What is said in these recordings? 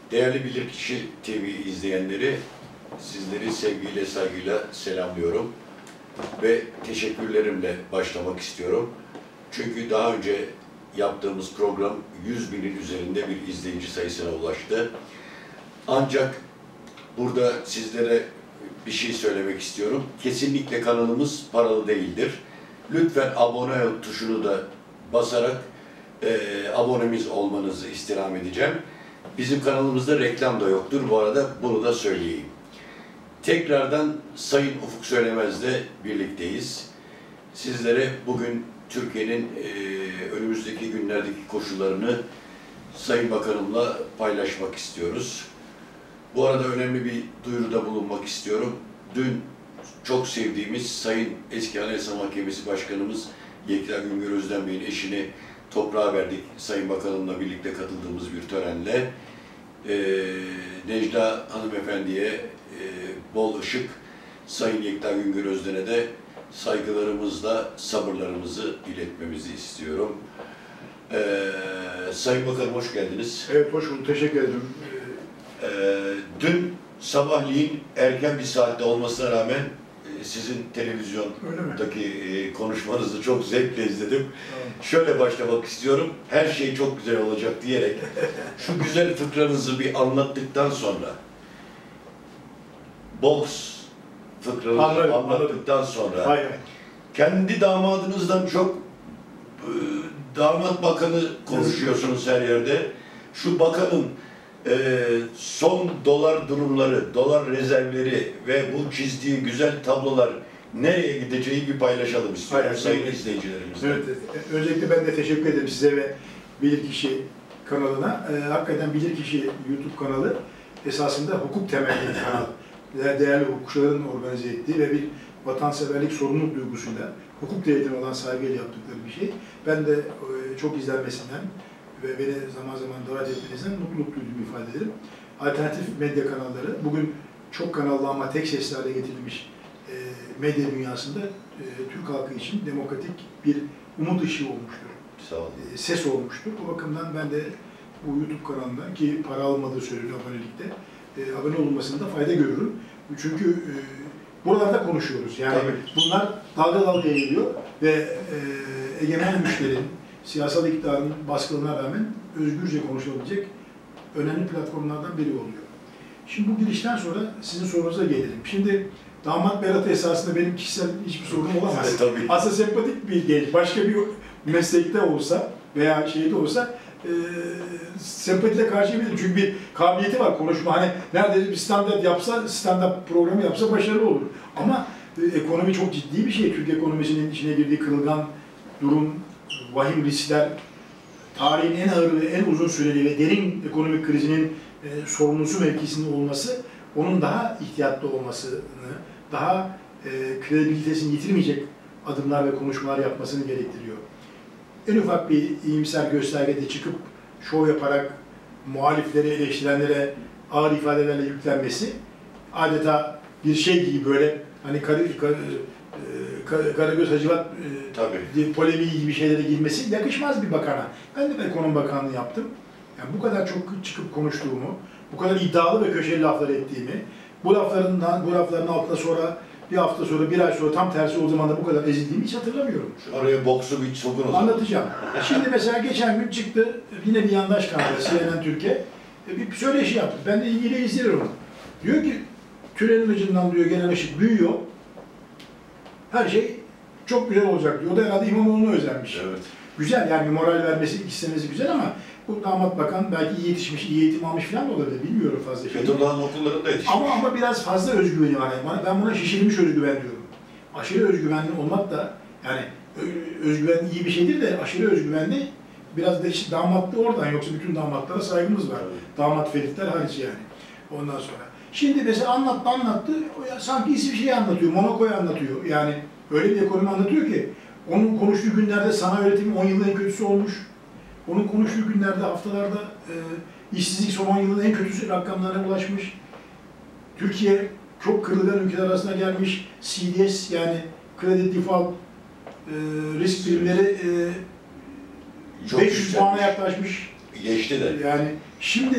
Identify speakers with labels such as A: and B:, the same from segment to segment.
A: Değerli Bilirkişi TV izleyenleri, sizleri sevgiyle, saygıyla selamlıyorum ve teşekkürlerimle başlamak istiyorum. Çünkü daha önce yaptığımız program 100.000'in üzerinde bir izleyici sayısına ulaştı. Ancak burada sizlere bir şey söylemek istiyorum. Kesinlikle kanalımız paralı değildir. Lütfen abone ol tuşunu da basarak abonemiz olmanızı istirham edeceğim. Bizim kanalımızda reklam da yoktur. Bu arada bunu da söyleyeyim. Tekrardan Sayın Ufuk Söylemez'le birlikteyiz. Sizlere bugün Türkiye'nin önümüzdeki günlerdeki koşullarını Sayın Bakanımla paylaşmak istiyoruz. Bu arada önemli bir duyuruda bulunmak istiyorum. Dün çok sevdiğimiz Sayın Eski Anayasa Mahkemesi Başkanımız Yekta Güngör Özden Bey'in eşini toprağa verdik. Sayın Bakanımla birlikte katıldığımız bir törenle. Necla Hanımefendi'ye bol ışık, Sayın Yekta Güngör Özden'e de saygılarımızla sabırlarımızı iletmemizi istiyorum. Sayın Bakanım hoş geldiniz.
B: Evet, hoş bulduk. Teşekkür ederim.
A: Dün sabahleyin erken bir saatte olmasına rağmen sizin televizyondaki konuşmanızı çok zevkle izledim.
B: Tamam.
A: Şöyle başlamak istiyorum. Her şey çok güzel olacak diyerek şu güzel fıkranızı bir anlattıktan sonra boks fıkranızı anlattıktan sonra
B: Aynen.
A: kendi damadınızdan çok damat bakanı konuşuyorsunuz her yerde. Şu bakanın son dolar durumları, dolar rezervleri ve bu çizdiği güzel tablolar nereye gideceği bir paylaşalım istiyorum sayın izleyicilerimizle.
B: Evet, öncelikle ben de teşekkür ederim size ve Bilirkişi kanalına. Hakikaten Bilirkişi YouTube kanalı esasında hukuk temelli bir kanal. Değerli hukukçuların organize ettiği ve bir vatanseverlik, sorumluluk duygusuyla, hukuk devletine olan saygıyla yaptıkları bir şey. Ben de çok izlenmesinden ve beni zaman zaman davet etmenizden mutluluk duyduğumu ifade ederim. Alternatif medya kanalları, bugün çok kanallı ama tek sesli hale getirilmiş medya dünyasında Türk halkı için demokratik bir umut ışığı olmuştur.
A: Sağ olun.
B: Ses olmuştur. Bu bakımdan ben de bu YouTube kanalında, ki para almadığı söyleniyor abonelikte, abone olunmasında fayda görürüm. Çünkü buralarda konuşuyoruz. Yani
A: tabii,
B: bunlar dalga dalga geliyor ve egemen güçlerin, siyasal iktidarın baskılarına rağmen özgürce konuşulabilecek önemli platformlardan biri oluyor. Şimdi bu girişten sonra sizin sorunuza gelelim. Şimdi damat Berat'ı esasında benim kişisel hiçbir sorunum olamaz.
A: Tabii.
B: Aslında sempatik bir genç. Başka bir meslekte olsa veya şeyde olsa sempatiyle karşılayabilirim. Çünkü bir kabiliyeti var konuşma. Hani neredeyse bir stand-up yapsa, stand-up programı yapsa başarılı olur. Ama ekonomi çok ciddi bir şey. Türk ekonomisinin içine girdiği kırılgan durum, vahim riskler, tarihin en ağır ve en uzun süreli ve derin ekonomik krizinin sorumlusu mevkisinde olması, onun daha ihtiyatlı olmasını, daha kredibilitesini yitirmeyecek adımlar ve konuşmalar yapmasını gerektiriyor. En ufak bir iyimser göstergede çıkıp şov yaparak muhalifleri, eleştirenlere ağır ifadelerle yüklenmesi, adeta bir şey gibi böyle hani Karagöz Hacivat polemiği gibi şeylere girmesi yakışmaz bir bakana. Ben de ekonomi bakanlığı yaptım. Yani bu kadar çok çıkıp konuştuğumu, bu kadar iddialı ve köşeli laflar ettiğimi, bu lafların altında sonra bir hafta sonra, bir ay sonra tam tersi o zaman da bu kadar ezildiğimi hiç hatırlamıyorum.
A: Oraya boksu bir sokun o zaman.
B: Anlatacağım. Şimdi mesela geçen gün çıktı yine bir yandaş kanalı CNN Türkiye bir söyleşi yaptı. Ben de ilgiyle izliyorum. Diyor ki tünelin ucundan diyor gelen ışık büyüyor. Her şey çok güzel olacak diyor. O da herhalde İmamoğlu'na özenmiş.
A: Evet.
B: Güzel yani moral vermesi, istemesi güzel ama bu damat bakan belki iyi yetişmiş, iyi eğitim almış falan da olabilir. Bilmiyorum fazla şey.
A: Fethullah'ın okullarında yetişmiş.
B: Ama biraz fazla özgüveni var. Yani ben buna şişirilmiş özgüven diyorum. Aşırı özgüvenli olmak da yani özgüven iyi bir şeydir de aşırı özgüvenli biraz da işte damatlı oradan, yoksa bütün damatlara saygımız var. Evet. Damat feritler hariç yani. Ondan sonra. Şimdi mesela anlattı, sanki İsviçre'yi anlatıyor, Monaco'yu anlatıyor. Yani öyle bir ekonomi anlatıyor ki onun konuştuğu günlerde sanayi üretimi 10 yılın en kötüsü olmuş. Onun konuştuğu günlerde, haftalarda işsizlik son 10 yılın en kötüsü rakamlarına ulaşmış. Türkiye çok kırılgan ülkeler arasına gelmiş. CDS yani kredi default risk birimleri 500 puana yaklaşmış.
A: Geçti de.
B: Yani şimdi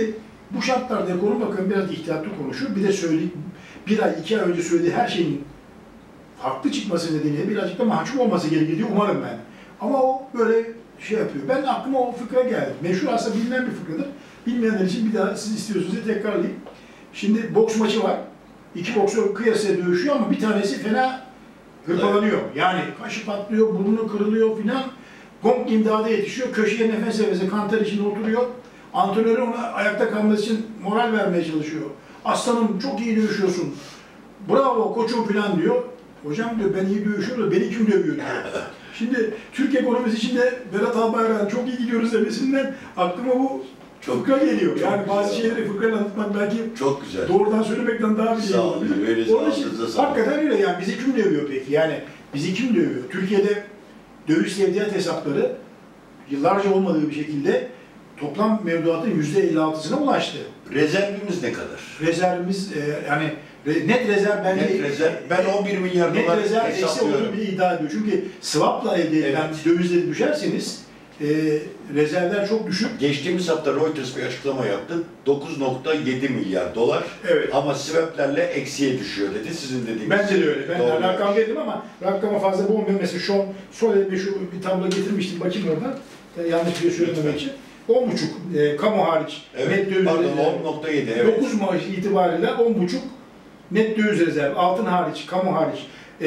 B: Bu şartlarda Ekonomi Bakanı biraz ihtiyatlı konuşuyor. Bir de bir ay, 2 ay önce söylediği her şeyin haklı çıkması nedeniyle birazcık da mahcup olması gerekiyor umarım ben. Ama o böyle şey yapıyor. Ben aklıma o fıkra geldi. Meşhur aslında bilinen bir fıkradır. Bilmeyenler için bir daha siz istiyorsunuz diye tekrarlayayım. Şimdi boks maçı var. 2 boksör kıyasıya dövüşüyor ama bir tanesi fena hırpalanıyor. Yani kaşı patlıyor, burnu kırılıyor filan. Gong imdada yetişiyor. Köşeye nefes nefese kanter içinde oturuyor. Antrenörü ona ayakta kalması için moral vermeye çalışıyor. Aslanım çok iyi dövüşüyorsun. Bravo koçum filan diyor. Hocam diyor ben iyi dövüşüyorum da beni kim dövüyor diyor. Şimdi Türk ekonomisi içinde Berat Albayrak'ın çok iyi gidiyoruz demesinden aklıma bu fıkra geliyor. Yani bazı şeyleri fıkrayla anlatmak belki
A: çok güzel.
B: Doğrudan söylemekten daha bir şey olabilir. Onun için hakikaten öyle yani bizi kim dövüyor peki? Yani bizi kim dövüyor? Türkiye'de döviz tevdiat hesapları yıllarca olmadığı bir şekilde toplam mevduatın %56'sına ulaştı.
A: Rezervimiz ne kadar?
B: Rezervimiz yani net rezerv bence...
A: Net rezerv, ben 11 milyar dolar
B: net rezerv eksi olduğunu bile iddia ediyor. Çünkü swap'la elde edilen dövizleri düşerseniz rezervler çok düşük.
A: Geçtiğimiz hafta Reuters bir açıklama yaptı. 9.7 milyar dolar ama swap'lerle eksiye düşüyor dedi. Sizin dediğiniz.
B: Bence de öyle. Ben rakam verdim ama rakama fazla boğmuyor. Mesela sol elime şu bir tablo getirmiştim. Bakayım oradan. Yanlış bir şey söylememek için. 10,5 kamu hariç net döviz
A: pardon,
B: rezervi.
A: 10.7 evet.
B: 9 Mayıs itibariyle 10,5 net döviz rezervi. Altın hariç, kamu hariç.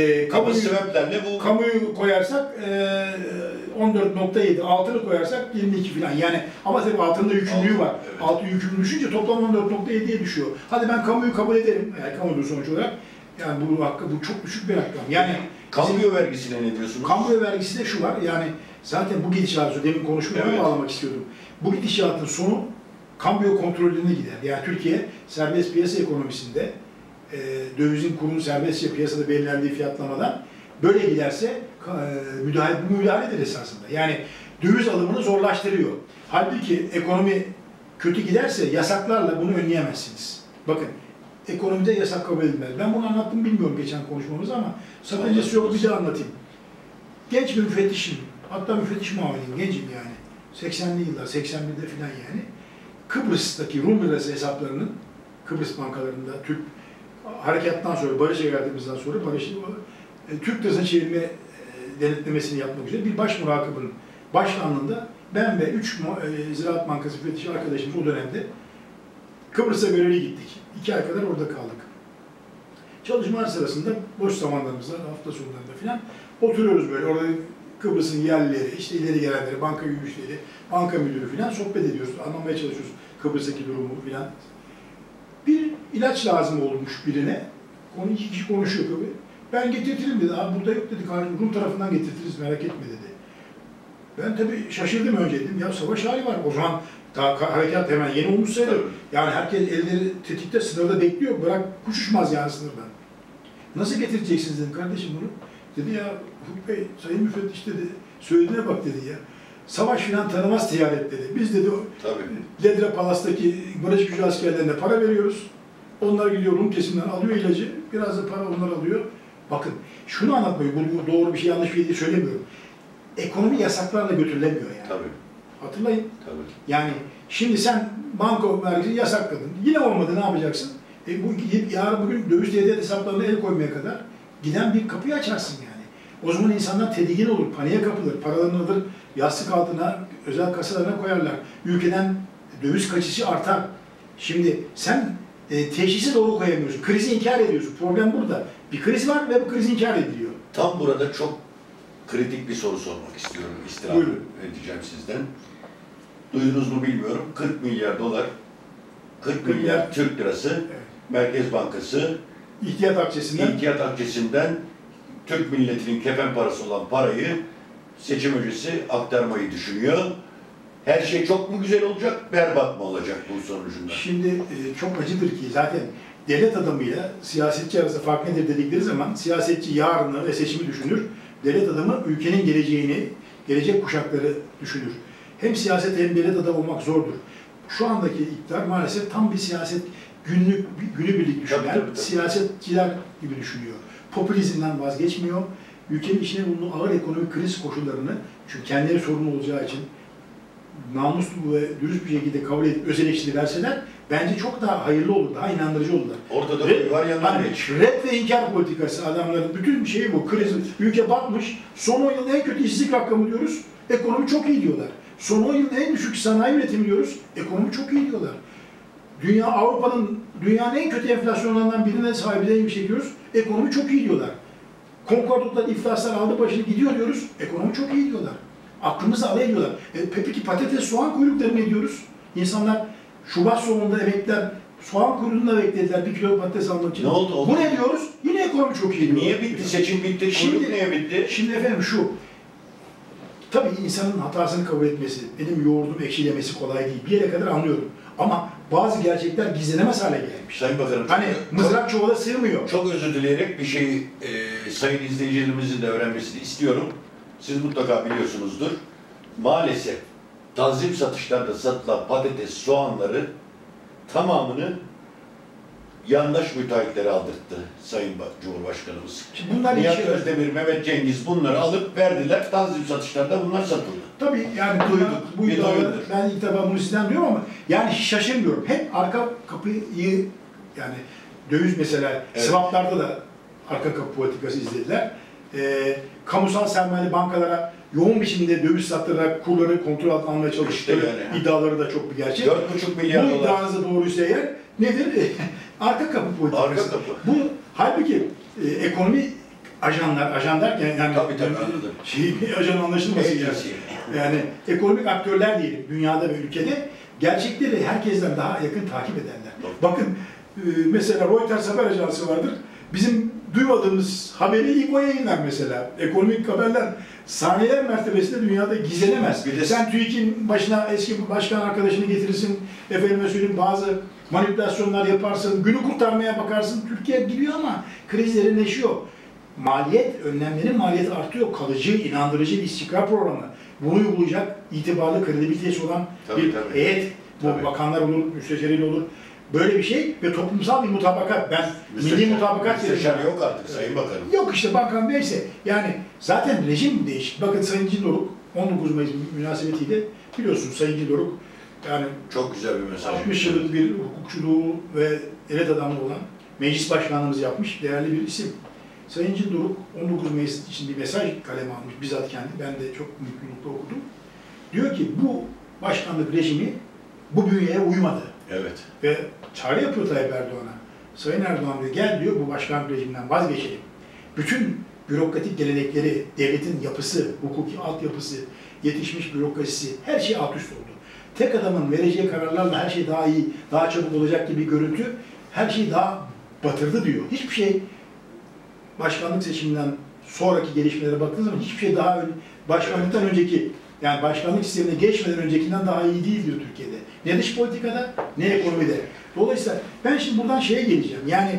B: Kamuyu koyarsak 14.7, altını koyarsak 22 falan. Yani ama tabii altında yükümlülüğü var. Evet. Altı yükümlülüğü düşünce toplam 14.7'ye düşüyor. Hadi ben kamuyu kabul ederim. Yani kamudur sonuç olarak. Yani bu çok düşük bir rakam. Yani
A: kamuoyu vergisine ne diyorsunuz?
B: Kamuoyu vergisi de şu var. Yani zaten bu gidişatı demin konuşmaya bağlamak istiyordum. Bu gidişatın sonu kamuoyu kontrolüne gider. Yani Türkiye serbest piyasa ekonomisinde dövizin kurunun serbestçe piyasada belirlendiği fiyatlamadan böyle giderse müdahaledir esasında. Yani döviz alımını zorlaştırıyor. Halbuki ekonomi kötü giderse yasaklarla bunu önleyemezsiniz. Bakın ekonomide yasak kabul edilmez. Ben bunu anlattım bilmiyorum geçen konuşmamızda ama sakıncası yok bir daha anlatayım. Genç bir müfettişim, hatta müfettiş muaviniyim, gencim yani. 80'li yıllar, 81'de falan yani. Kıbrıs'taki Rum lirası hesaplarının, Kıbrıs bankalarında Türk harekattan sonra, barış evladımızdan sonra Türk lirasına çevirme denetlemesini yapmak üzere bir baş murakibinin başkanlığında ben ve 3 Ziraat Bankası müfettişi arkadaşımız o dönemde Kıbrıs'a görevli gittik. 2 ay kadar orada kaldık. Çalışmalar sırasında boş zamanlarımızda, hafta sonlarında falan oturuyoruz böyle. Orada Kıbrıs'ın yerlileri, işte ileri gelenleri, banka yürüyüşleri, banka müdürü falan sohbet ediyoruz. Anlamaya çalışıyoruz Kıbrıs'taki durumu falan. Bir ilaç lazım olmuş birine. 2 kişi konuşuyor tabii. Ben getirtirim dedi. Abi burada yok dedi. Rum tarafından getirtiriz merak etme dedi. Ben tabii şaşırdım önce dedim. Ya savaş hali var. O zaman daha harekat hemen yeni olmuş sayılır. Yani herkes elleri tetikte sınırda bekliyor. Bırak kuş uçmaz yani sınırdan. Nasıl getireceksiniz dedim kardeşim bunu. Dedi ya Ufuk Bey, sayın müfettiş dedi. Söylediğine bak dedi ya. Savaş filan tanımaz ticaret dedi. Biz dedi Ledre Palas'taki barış gücü askerlerine para veriyoruz. Onlar gidiyor Rum kesimden alıyor ilacı. Biraz da para onlar alıyor. Bakın şunu anlatmayı, bu doğru bir şey yanlış bir şey söylemiyorum. Ekonomi yasaklarla götürülemiyor yani.
A: Tabii.
B: Hatırlayın.
A: Tabii.
B: Yani şimdi sen banka vergisini yasakladın. Yine olmadı ne yapacaksın? Yarın bugün döviz tevdiat hesaplarına el koymaya kadar giden bir kapıyı açarsın yani. O zaman insanlar tedirgin olur, paniğe kapılır, paralarını alır, yastık altına, özel kasalarına koyarlar. Ülkeden döviz kaçışı artar. Şimdi sen teşhisi doğru koyamıyorsun, krizi inkar ediyorsun. Problem burada. Bir kriz var ve bu kriz inkar ediliyor.
A: Tam burada çok kritik bir soru sormak istiyorum, istirham edeceğim sizden. Duydunuz mu bilmiyorum, 40 milyar dolar, 40 milyar Türk lirası, evet. Merkez Bankası İhtiyat Akçesi'nden Türk milletinin kefen parası olan parayı seçim öncesi aktarmayı düşünüyor. Her şey çok mu güzel olacak, berbat mı olacak bu sonucunda?
B: Şimdi çok acıdır ki zaten devlet adamıyla siyasetçi arasında fark nedir dedikleri zaman siyasetçi yarını ve seçimi düşünür. Devlet adamı ülkenin geleceğini, gelecek kuşakları düşünür. Hem siyaset hem devlet adamı olmak zordur. Şu andaki iktidar maalesef tam bir siyaset günübirlik düşünen siyasetçiler gibi düşünüyor. Popülizmden vazgeçmiyor. Ülkenin içine bulunduğu ağır ekonomik kriz koşullarını, çünkü kendileri sorumlu olacağı için namuslu ve dürüst bir şekilde kabul edip öz eleştiri verseler bence çok daha hayırlı olur, daha inandırıcı olurlar.
A: Ortada koyu var, yandan geç.
B: Red ve inkar politikası adamların bütün şeyi bu. Kriz, ülke batmış. Son 10 yılın en kötü işsizlik rakamı diyoruz. Ekonomi çok iyi diyorlar. Son 10 yılın en düşük sanayi üretimi diyoruz. Ekonomi çok iyi diyorlar. Dünyanın en kötü enflasyonlarından birine sahibi çekiyoruz. Ekonomi çok iyi diyorlar. Konkordluklar, iflaslar aldı başını gidiyor diyoruz. Ekonomi çok iyi diyorlar. Aklımızla alay ediyorlar. Peki patates, soğan kuyrukları ne diyoruz? İnsanlar Şubat sonunda emekliler soğan kuyruğunda beklediler 1 kilo patates almak için.
A: Ne oldu?
B: Bu ne diyoruz? Yine ekonomi çok iyi diyorlar.
A: Niye bitti? Seçim bitti. Kuyruk niye bitti?
B: Şimdi efendim tabii insanın hatasını kabul etmesi, benim yoğurdum ekşilemesi kolay değil. Bir yere kadar anlıyorum. Ama bazı gerçekler gizlenemez hale gelmiş.
A: Sayın Bakanım,
B: Hani mızrak çuvala sığmıyor.
A: çok özür dileyerek bir şeyi sayın izleyicilerimizin de öğrenmesini istiyorum. Siz mutlaka biliyorsunuzdur. Maalesef tanzim satışlarda satılan patates, soğanları tamamını yandaş müteahhitlere aldırttı Sayın Cumhurbaşkanımız.
B: Şimdi bunlar
A: Nihat Özdemir, Mehmet Cengiz bunları alıp verdiler. Tanzim satışlarda bunlar satıldı.
B: Tabii yani bu iddiaları ben ilk defa bunu sizden duyuyorum ama yani hiç şaşırmıyorum. Hep arka kapıyı yani döviz mesela swaplarda da arka kapı politikası izlediler. Kamusal sermayeli bankalara yoğun biçimde döviz sattırarak kurları kontrol altına almaya çalıştıkları
A: yani.
B: İddiaları da çok bir gerçek.
A: 4,5 milyar dolar.
B: Bu iddianızda doğruysa eğer nedir? Arka kapı politikası.
A: Arka kapı.
B: Bu halbuki ekonomi ajan derken yani
A: Tabii anladım.
B: Bir ajan anlaşılmasın yani. Yani ekonomik aktörler diyelim dünyada ve ülkede gerçekleri herkesten daha yakın takip edenler. Bakın mesela Reuters haber ajansı vardır. Bizim duymadığımız haberi ilk o yayınlar mesela. Ekonomik haberler saniyeler mertebesinde dünyada gizlenemez.
A: Bir de
B: sen TÜİK'in başına eski başkan arkadaşını getirirsin, efendime söyleyeyim bazı manipülasyonlar yaparsın, günü kurtarmaya bakarsın. Türkiye gidiyor ama krizlerin neşiyor. Önlemlerin maliyeti artıyor. Kalıcı, inandırıcı bir istikrar programı. Bunu uygulayacak itibarlı, kredibilitesi olan bir heyet. Bu bakanlar olur, müsteşarıyla olur. Böyle bir şey ve toplumsal bir mutabakat. Milli mutabakat
A: müsteşar yok artık Sayın Bakanım.
B: Yok işte bakan neyse. Yani zaten rejim değişik. Bakın Sayın Cindoruk 19 Mayıs münasebetiyle biliyorsunuz Sayın Cindoruk yani
A: çok güzel bir mesaj.
B: 60 yıllık bir hukukçuluğu ve devlet adamı olan meclis başkanlığımız yapmış değerli bir isim. Sayın Cindoruk 19 Mayıs için bir mesaj kaleme almış bizzat kendi. Ben de çok mutlulukla okudum. Diyor ki bu başkanlık rejimi bu bünyeye uymadı.
A: Evet.
B: Ve çağrı yapıyor Tayyip Erdoğan'a. Sayın Erdoğan diyor, gel diyor bu başkanlık rejiminden vazgeçelim. Bütün bürokratik gelenekleri, devletin yapısı, hukuki altyapısı, yetişmiş bürokrasisi, her şey alt üst oldu. Tek adamın vereceği kararlarla her şey daha iyi, daha çabuk olacak gibi görüntü, her şeyi daha batırdı diyor. Hiçbir şey başkanlık seçiminden sonraki gelişmelere baktığınız zaman hiçbir şey daha başkanlıktan önceki, yani başkanlık sistemine geçmeden öncekinden daha iyi değil diyor Türkiye'de. Ne dış politikada, ne ekonomide. Dolayısıyla ben şimdi buradan şeye geleceğim. Yani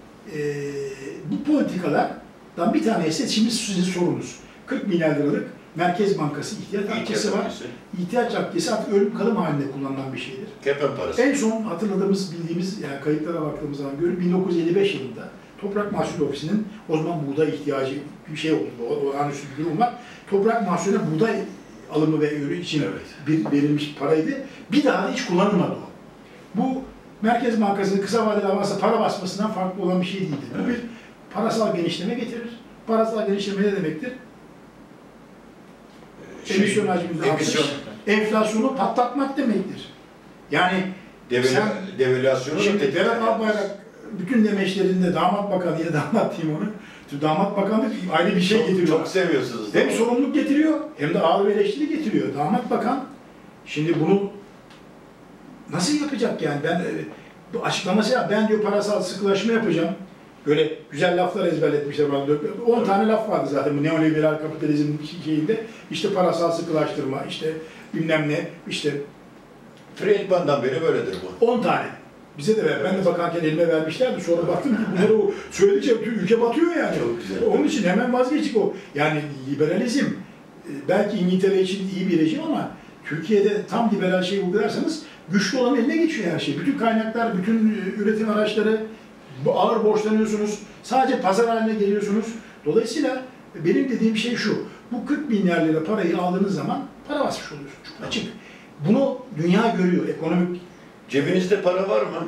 B: bu politikalardan bir tanesi şimdi sizin sorunuz. 40 milyar liralık Merkez Bankası ihtiyaç akçesi var. İhtiyaç akçesi artık ölüm kalım halinde kullanılan bir şeydir.
A: Kefen parası.
B: En son hatırladığımız, bildiğimiz, yani kayıtlara baktığımız zaman görüp 1955 yılında Toprak Mahsulü Ofisi'nin o zaman buğday ihtiyacı bir şey oldu. Olağanüstü bir durum var. Toprak Mahsulü'ne buğday alımı ve ürün için bir verilmiş paraydı. Bir daha da hiç kullanılmadı o. Bu Merkez Bankası'nın kısa vadeli avansa para basmasından farklı olan bir şey değildi. Bu bir parasal genişleme getirir. Parasal genişleme ne demektir? Emisyon hacminde artış, enflasyonu patlatmak demektir. Yani
A: devalüasyonu
B: şimdi Berat Albayrak bütün demeçlerinde damat bakanı ya damat diyeyim onu. Damat bakanlık ayrı bir şey getiriyor.
A: Çok seviyorsunuz.
B: Hem sorumluluk getiriyor hem de ağır bir eleştiri getiriyor. Damat bakan şimdi bunu nasıl yapacak yani? Ben bu açıklaması ya ben diyor parasal sıkılaşma yapacağım. Böyle güzel laflar ezberletmişler bana. 10 tane laf vardı zaten bu neoliberal kapitalizm şeyinde. İşte parasal sıkılaştırma, işte bilmem ne, işte
A: Friedman'dan beri böyledir bu.
B: 10 tane. Bize de ver. Ben de bakarken elime vermişlerdi. Sonra baktım ki bunları o söyledikçe ülke batıyor yani.
A: Çok güzel.
B: Onun için hemen vazgeçtik o. Yani liberalizm belki İngiltere için iyi bir rejim ama Türkiye'de tam liberal şeyi uygularsanız güçlü olan eline geçiyor her şey. Bütün kaynaklar, bütün üretim araçları ağır borçlanıyorsunuz. Sadece pazar haline geliyorsunuz. Dolayısıyla benim dediğim şey şu. Bu 40 milyar lira parayı aldığınız zaman para basmış oluyorsunuz. Çok açık. Bunu dünya görüyor. Ekonomik
A: Cebinizde para var mı?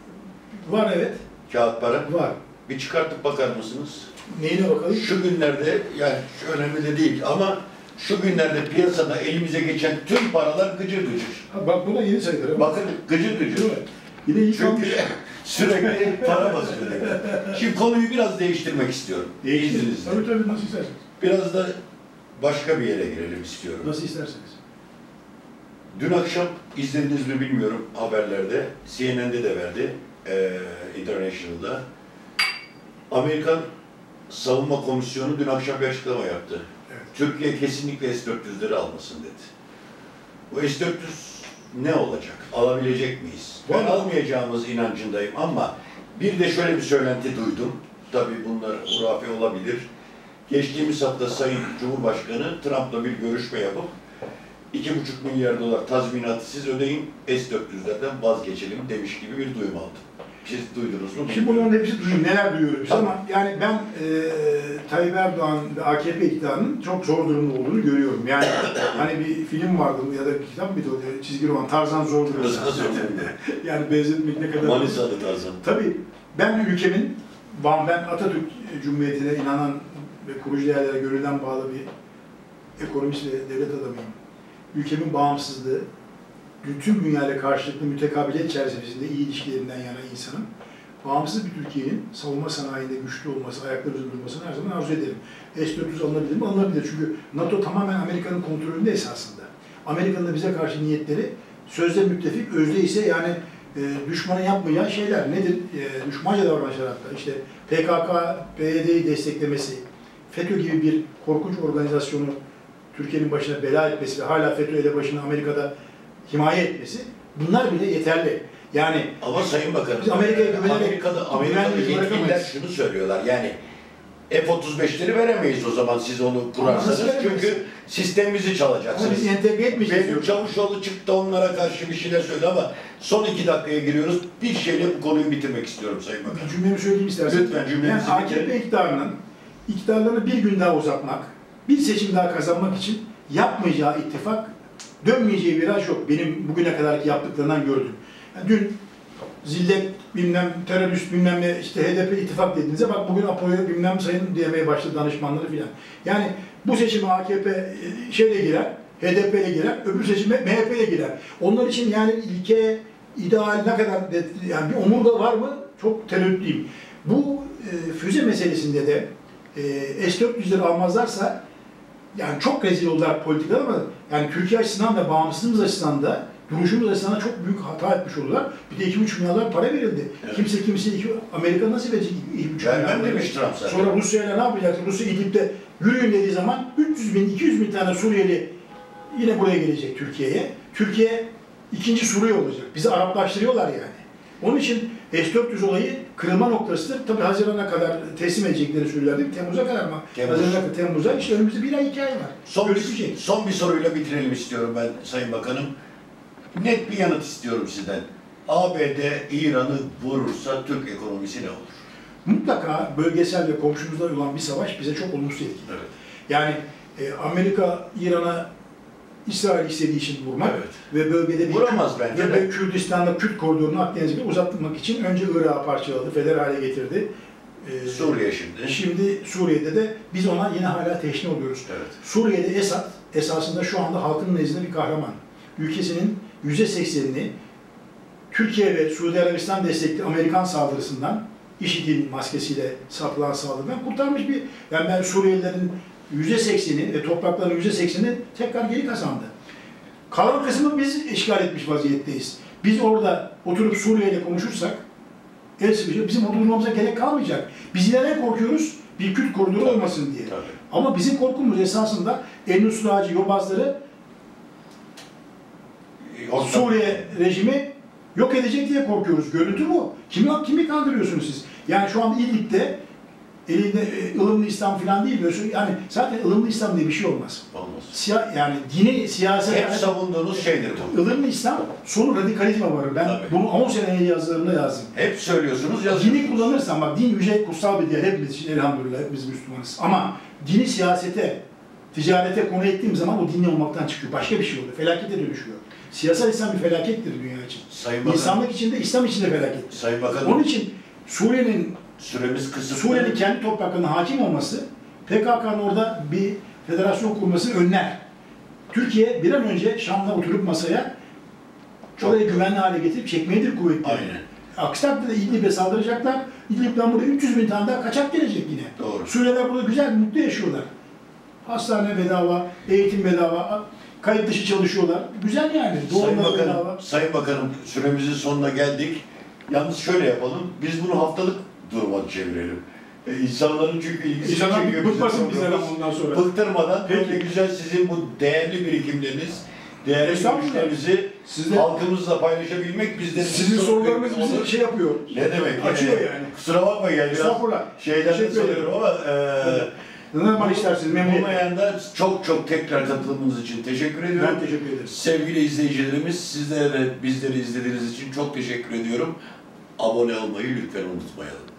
B: var, evet.
A: Kağıt para.
B: Var.
A: Bir çıkartıp bakar mısınız?
B: Neyine bakalım?
A: Şu günlerde, yani önemli de değil ama şu günlerde piyasada elimize geçen tüm paralar gıcır gıcır.
B: Ha, bak buna yeni sayılır. Evet.
A: Bakın gıcır gıcır.
B: Değil mi? Yine iyi
A: Çünkü
B: kalmış.
A: sürekli para basıyor. Şimdi konuyu biraz değiştirmek istiyorum.
B: Değiştir.
A: İzninizle.
B: Tabii nasıl isterseniz.
A: Biraz da başka bir yere girelim istiyorum.
B: Nasıl isterseniz.
A: Dün akşam izlediniz mi bilmiyorum haberlerde, CNN'de de verdi, International'da. Amerikan Savunma Komisyonu dün akşam bir açıklama yaptı.
B: Evet.
A: Türkiye kesinlikle S-400'leri almasın dedi. Bu S-400 ne olacak? Alabilecek miyiz? Ben
B: Vallahi-
A: almayacağımız inancındayım ama bir de şöyle bir söylenti duydum. Tabii bunlar hurafe olabilir. Geçtiğimiz hafta Sayın Cumhurbaşkanı Trump'la bir görüşme yapıp 2,5 milyar dolar tazminatı siz ödeyin, S-400'lerden vazgeçelim demiş gibi bir duyum aldım. Siz duydunuz mu?
B: Şimdi bunların hepsi duyuyor, neler duyuyoruz biz ama yani ben Tayyip Erdoğan ve AKP iktidarının çok zor durumda olduğunu görüyorum. Yani hani bir film vardı ya da bir kitap mıydı o çizgi roman, Tarzan zor durumda. Yani benzetmek ne kadar...
A: Manisalı Tarzan.
B: Tabii ben ülkemin, ben Atatürk Cumhuriyeti'ne inanan ve kurucu değerlere gönülden bağlı bir ekonomist ve devlet adamıyım. Ülkemin bağımsızlığı, bütün dünyayla karşılıklı mütekabiliyet çerçevesinde iyi ilişkilerinden yana insanım. Bağımsız bir Türkiye'nin savunma sanayinde güçlü olması, ayakları üzerinde durmasını her zaman arzu ederim. S-400 alınabilir mi? Alınabilir. Çünkü NATO tamamen Amerika'nın kontrolünde esasında. Amerika'nın da bize karşı niyetleri sözde müttefik, özde ise yani düşmanın yapmayacağı şeyler. Nedir? Düşmanca davranışlar hatta. İşte PKK, PYD'yi desteklemesi, FETÖ gibi bir korkunç organizasyonu Türkiye'nin başına bela etmesi ve hala FETÖ elebaşını Amerika'da himaye etmesi, bunlar bile yeterli. Yani
A: ama Sayın Bakanım,
B: biz Amerika'ya güvenerek
A: Amerika'da yetkililer
B: bırakamayız.
A: şunu söylüyorlar, yani F-35'leri veremeyiz o zaman siz onu kurarsanız çünkü sistemimizi çalacaksınız.
B: Ama biz entegre etmeyeceğiz.
A: Benim Çavuşoğlu çıktı onlara karşı bir şeyler söyledi ama son 2 dakikaya giriyoruz. Bir şeyle bu konuyu bitirmek istiyorum Sayın Bakanım.
B: Cümlemi söyleyeyim istersen.
A: Lütfen cümlenizi
B: yani
A: bitirin.
B: AKP iktidarlarını bir gün daha uzatmak, bir seçim daha kazanmak için yapmayacağı ittifak, dönmeyeceği viraj yok. Benim bugüne kadarki yaptıklarından gördüm. Yani dün zillet, bilmem terörist, bilmem ne, işte HDP ittifak dediğinizde bak bugün Apo'ya bilmem sayın diyemeye başladı danışmanları filan. Yani bu seçime AKP şeyle girer, HDP ile girer, öbür seçime MHP ile girer. Onlar için yani ilke, ideal ne kadar, yani bir omurga var mı? Çok tereddütlüyüm. Bu füze meselesinde de S-400'leri almazlarsa yani çok rezil oldular politikalar ama yani Türkiye açısından da bağımsızlığımız açısından da duruşumuz açısından çok büyük hata etmiş oldular. Bir de 2,5 milyar dolar para verildi. Evet. Kimse Amerika nasıl verecek 2,5 milyar dolar?
A: Demiş Trump zaten.
B: Sonra Rusya'yla ne yapacaksın? Rusya İdlib'de yürüyün dediği zaman 300 bin, 200 bin tane Suriyeli yine buraya gelecek Türkiye'ye. Türkiye ikinci Suriye olacak. Bizi Araplaştırıyorlar yani. Onun için S-400 olayı kırılma noktasıdır. Tabii Haziran'a kadar teslim edecekleri söylüyorlar. Temmuz'a kadar mı? Haziran'a kadar, Temmuz'a. İşte önümüzde 1 ay 2 ay var.
A: Son bir soruyla bitirelim istiyorum ben Sayın Bakanım. Net bir yanıt istiyorum sizden. ABD İran'ı vurursa Türk ekonomisi ne olur?
B: Mutlaka bölgesel ve komşumuzda olan bir savaş bize çok olumsuz etkiler.
A: Evet.
B: Yani Amerika İran'a İsrail istediği için vurmak
A: evet.
B: ve bölgede bir
A: vuramaz bence
B: ve Kürdistan'da Kürt koridorunu Akdeniz'e uzatmak için önce Irak'ı parçaladı, federal hale getirdi.
A: Suriye şimdi.
B: Şimdi Suriye'de de biz ona yine hala teşne oluyoruz.
A: Evet.
B: Suriye'de Esad esasında şu anda halkın nezdinde bir kahraman. Ülkesinin %80'ini Türkiye ve Suudi Arabistan destekli Amerikan saldırısından, IŞİD'in maskesiyle sapılan saldırıdan kurtarmış bir... Yani ben Suriyelilerin %80'i ve toprakların %80'i tekrar geri kazandı. Kalan kısmı biz işgal etmiş vaziyetteyiz. Biz orada oturup Suriye ile konuşursak, bizim oturmamıza gerek kalmayacak. Biz yine ne korkuyoruz? Bir Kürt koridoru olmasın diye.
A: Tabii.
B: Ama bizim korkumuz esasında El-Nusra'cı yobazları Suriye rejimi yok edecek diye korkuyoruz. Görüntü bu. Kimi kandırıyorsunuz siz? Yani şu anda İdlib'de elinde ılımlı İslam falan değil diyorsun. Yani zaten ılımlı İslam diye bir şey olmaz.
A: Olmaz.
B: Yani dini, siyaset...
A: Hep savunduğunuz şeydir bu.
B: Ilımlı İslam sonu radikalizme varır. Ben
A: tabii.
B: bunu 10 sene yazılarımda yazdım.
A: Hep söylüyorsunuz, yazıyorsunuz.
B: Dini kullanırsan, bak din yüce kutsal bir değer hepimiz için elhamdülillah hepimiz Müslümanız. Ama dini siyasete ticarete konu ettiğim zaman o dinli olmaktan çıkıyor. Başka bir şey oluyor. Felakete dönüşüyor. Siyasal İslam bir felakettir dünya için.
A: Sayın Bakanım,
B: İnsanlık için de İslam için de felaket.
A: Sayın Bakanım,
B: Onun için Suriye'nin
A: süremiz kısıtlı.
B: Suriye'nin kendi topraklarına hakim olması, PKK'nın orada bir federasyon kurmasını önler. Türkiye bir an önce Şam'la oturup masaya orayı güvenli hale getirip çekmeyedir kuvvetli.
A: Aynen.
B: Aksi takdirde İdlib'e saldıracaklar. İdlib'den buraya 300 bin tane daha kaçak gelecek yine.
A: Doğru.
B: Suriyeliler burada güzel, mutlu yaşıyorlar. Hastane bedava, eğitim bedava, kayıt dışı çalışıyorlar. Güzel yani.
A: Sayın
B: Doğumlar
A: Bakanım,
B: bedava.
A: Sayın Bakanım, süremizin sonuna geldik. Yalnız şöyle yapalım, biz bunu haftalık duruma çevirelim. İnsanların çünkü ilgisini
B: İnsanlar
A: çekiyor.
B: bıkmasın
A: bizim
B: bizden
A: programımız.
B: ondan sonra.
A: Bıktırmadan
B: Peki.
A: böyle güzel sizin bu değerli birikimleriniz, değerli
B: Estağfurullah.
A: görüşlerinizi
B: Sizde-
A: halkımızla paylaşabilmek bizlerin
B: Sizin
A: çok
B: sorularınız
A: büyük
B: bizi
A: onur.
B: şey yapıyor.
A: Ne demek?
B: Açıyor yani.
A: Kusura bakma yani biraz
B: Estağfurullah.
A: şeyden de
B: Teşekkür ederim.
A: soruyorum ama
B: Ne zaman isterseniz memnuniyetle.
A: olmayan da çok tekrar katılımınız için teşekkür ediyorum.
B: Ben teşekkür ederim.
A: Sevgili izleyicilerimiz, sizlere de bizleri izlediğiniz için çok teşekkür ediyorum. Abone olmayı lütfen unutmayalım.